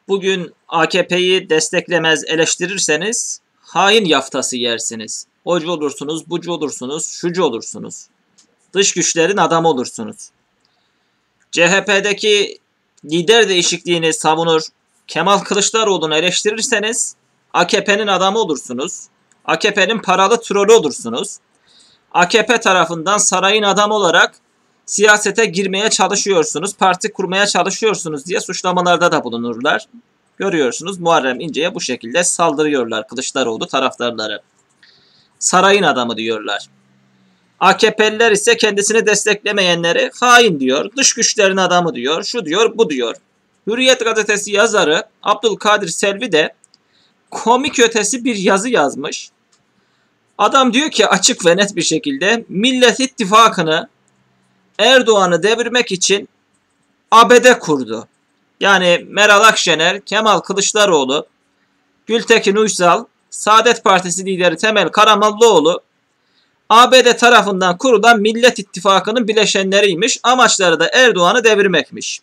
bugün AKP'yi desteklemez eleştirirseniz hain yaftası yersiniz. Ocu olursunuz, bucu olursunuz, şucu olursunuz. Dış güçlerin adamı olursunuz. CHP'deki lider değişikliğini savunur, Kemal Kılıçdaroğlu'nu eleştirirseniz AKP'nin adamı olursunuz. AKP'nin paralı trolü olursunuz. AKP tarafından sarayın adamı olarak siyasete girmeye çalışıyorsunuz, parti kurmaya çalışıyorsunuz diye suçlamalarda da bulunurlar. Görüyorsunuz Muharrem İnce'ye bu şekilde saldırıyorlar Kılıçdaroğlu taraftarları. Sarayın adamı diyorlar. AKP'liler ise kendisini desteklemeyenleri hain diyor, dış güçlerin adamı diyor, şu diyor, bu diyor. Hürriyet gazetesi yazarı Abdülkadir Selvi de komik ötesi bir yazı yazmış. Adam diyor ki açık ve net bir şekilde Millet İttifakı'nı Erdoğan'ı devirmek için ABD kurdu. Yani Meral Akşener, Kemal Kılıçdaroğlu, Gültekin Uysal, Saadet Partisi lideri Temel Karamollaoğlu ABD tarafından kurulan Millet İttifakı'nın bileşenleriymiş. Amaçları da Erdoğan'ı devirmekmiş.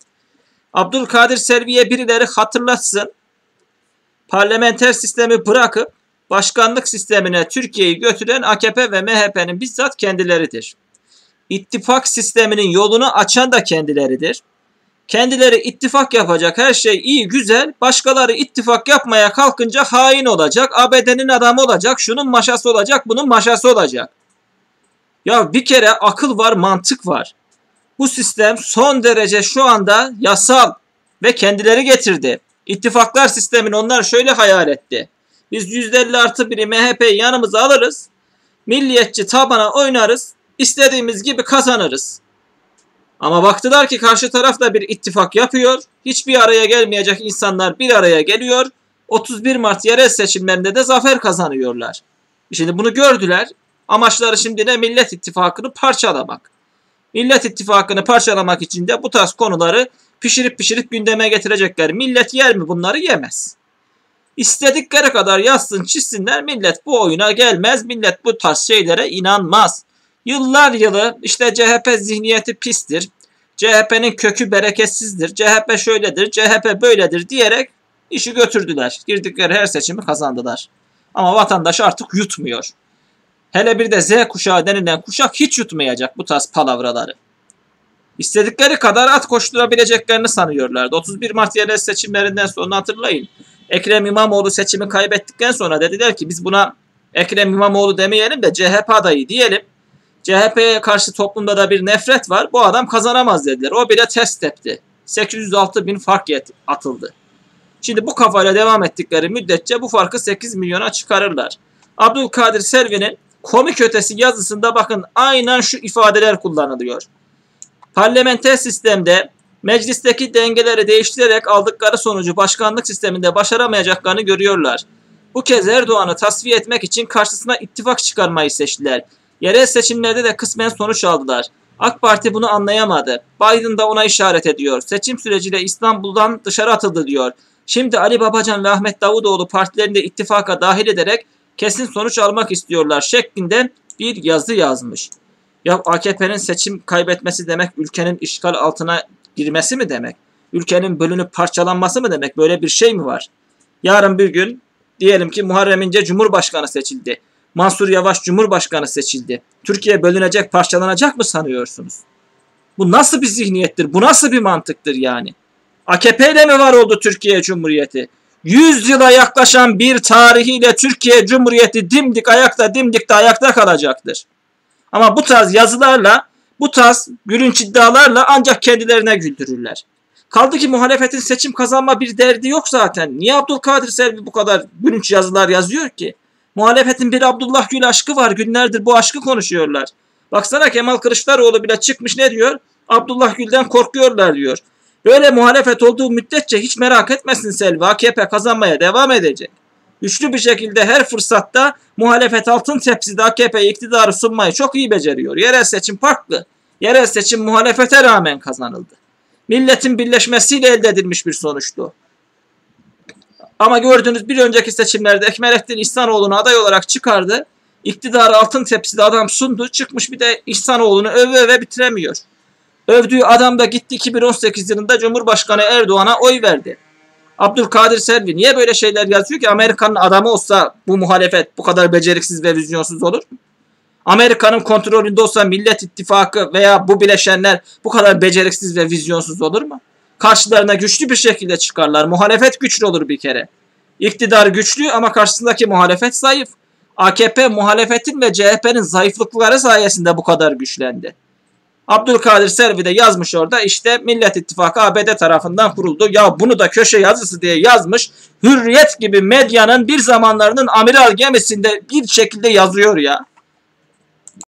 Abdülkadir Selvi'ye birileri hatırlatsın. Parlamenter sistemi bırakıp başkanlık sistemine Türkiye'yi götüren AKP ve MHP'nin bizzat kendileridir. İttifak sisteminin yolunu açan da kendileridir. Kendileri ittifak yapacak, her şey iyi güzel, başkaları ittifak yapmaya kalkınca hain olacak, ABD'nin adamı olacak, şunun maşası olacak, bunun maşası olacak. Ya bir kere akıl var, mantık var. Bu sistem son derece şu anda yasal ve kendileri getirdi. İttifaklar sistemini onlar şöyle hayal etti. Biz %50+1'i MHP'yi yanımıza alırız, milliyetçi tabana oynarız, istediğimiz gibi kazanırız. Ama baktılar ki karşı taraf da bir ittifak yapıyor. Hiçbir araya gelmeyecek insanlar bir araya geliyor. 31 Mart yerel seçimlerinde de zafer kazanıyorlar. Şimdi bunu gördüler. Amaçları şimdi de Millet İttifakı'nı parçalamak. Millet İttifakı'nı parçalamak için de bu tarz konuları pişirip gündeme getirecekler. Millet yer mi bunları? Yemez. İstedikleri kadar yazsın çizsinler, millet bu oyuna gelmez. Millet bu tarz şeylere inanmaz. Yıllar yılı işte CHP zihniyeti pistir, CHP'nin kökü bereketsizdir, CHP şöyledir, CHP böyledir diyerek işi götürdüler. Girdikleri her seçimi kazandılar. Ama vatandaş artık yutmuyor. Hele bir de Z kuşağı denilen kuşak hiç yutmayacak bu tarz palavraları. İstedikleri kadar at koşturabileceklerini sanıyorlardı. 31 Mart yerel seçimlerinden sonra hatırlayın. Ekrem İmamoğlu seçimi kaybettikten sonra dediler ki biz buna Ekrem İmamoğlu demeyelim de CHP adayı diyelim. CHP'ye karşı toplumda da bir nefret var. Bu adam kazanamaz dediler. O bile test tepti. 806 bin fark atıldı. Şimdi bu kafayla devam ettikleri müddetçe bu farkı 8 milyona çıkarırlar. Abdülkadir Selvi'nin komik ötesi yazısında bakın aynen şu ifadeler kullanılıyor. Parlamenter sistemde meclisteki dengeleri değiştirerek aldıkları sonucu başkanlık sisteminde başaramayacaklarını görüyorlar. Bu kez Erdoğan'ı tasfiye etmek için karşısına ittifak çıkarmayı seçtiler. Yerel seçimlerde de kısmen sonuç aldılar. AK Parti bunu anlayamadı. Biden da ona işaret ediyor. Seçim süreciyle İstanbul'dan dışarı atıldı diyor. Şimdi Ali Babacan ve Ahmet Davutoğlu partilerini de ittifaka dahil ederek kesin sonuç almak istiyorlar şeklinde bir yazı yazmış. Ya AKP'nin seçim kaybetmesi demek ülkenin işgal altına girmesi mi demek? Ülkenin bölünüp parçalanması mı demek? Böyle bir şey mi var? Yarın bir gün diyelim ki Muharrem İnce Cumhurbaşkanı seçildi. Mansur Yavaş Cumhurbaşkanı seçildi. Türkiye bölünecek, parçalanacak mı sanıyorsunuz? Bu nasıl bir zihniyettir? Bu nasıl bir mantıktır yani? AKP ile mi var oldu Türkiye Cumhuriyeti? 100 yıla yaklaşan bir tarihiyle Türkiye Cumhuriyeti dimdik ayakta kalacaktır. Ama bu tarz yazılarla, bu tarz gülünç iddialarla ancak kendilerine güldürürler. Kaldı ki muhalefetin seçim kazanma bir derdi yok zaten. Niye Abdülkadir Selvi bu kadar gülünç yazılar yazıyor ki? Muhalefetin bir Abdullah Gül aşkı var. Günlerdir bu aşkı konuşuyorlar. Baksana Kemal Kılıçdaroğlu bile çıkmış ne diyor? Abdullah Gül'den korkuyorlar diyor. Böyle muhalefet olduğu müddetçe hiç merak etmesin Selvi. AKP kazanmaya devam edecek. Güçlü bir şekilde her fırsatta muhalefet altın tepside AKP'ye iktidarı sunmayı çok iyi beceriyor. Yerel seçim farklı. Yerel seçim muhalefete rağmen kazanıldı. Milletin birleşmesiyle elde edilmiş bir sonuçtu. Ama gördüğünüz bir önceki seçimlerde Ekmelettin İhsanoğlu'nu aday olarak çıkardı. İktidarı altın tepside adam sundu. Çıkmış bir de İhsanoğlu'nu öve bitiremiyor. Övdüğü adam da gitti 2018 yılında Cumhurbaşkanı Erdoğan'a oy verdi. Abdülkadir Selvi niye böyle şeyler yazıyor ki? Amerika'nın adamı olsa bu muhalefet bu kadar beceriksiz ve vizyonsuz olur mu? Amerika'nın kontrolünde olsa Millet İttifakı veya bu bileşenler bu kadar beceriksiz ve vizyonsuz olur mu? Karşılarına güçlü bir şekilde çıkarlar. Muhalefet güçlü olur bir kere. İktidar güçlü ama karşısındaki muhalefet zayıf. AKP muhalefetin ve CHP'nin zayıflıkları sayesinde bu kadar güçlendi. Abdülkadir Selvi de yazmış orada, işte Millet İttifakı ABD tarafından kuruldu. Ya bunu da köşe yazısı diye yazmış. Hürriyet gibi medyanın bir zamanlarının amiral gemisinde bir şekilde yazıyor ya.